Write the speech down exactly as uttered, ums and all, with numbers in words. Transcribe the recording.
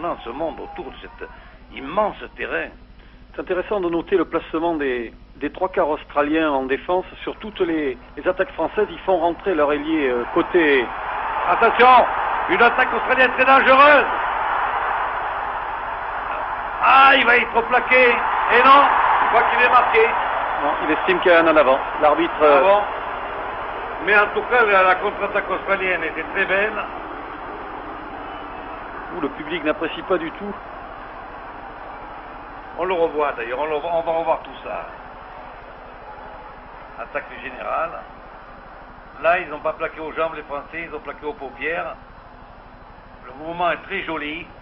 impressionnant ce monde autour de cet immense terrain. C'est intéressant de noter le placement des, des trois quarts australiens en défense. Sur toutes les, les attaques françaises, ils font rentrer leur ailier euh, côté... Attention, une attaque australienne très dangereuse. Ah, il va être plaqué. Et non, je crois qu'il est marqué. Non, il estime qu'il y a un en avant. L'arbitre... Ah bon. Mais en tout cas, la, la contre-attaque australienne était très belle. Où le public n'apprécie pas du tout. On le revoit d'ailleurs, on, le, on va revoir tout ça. Attaque du général. Là, ils n'ont pas plaqué aux jambes les Français, ils ont plaqué aux paupières. Le mouvement est très joli.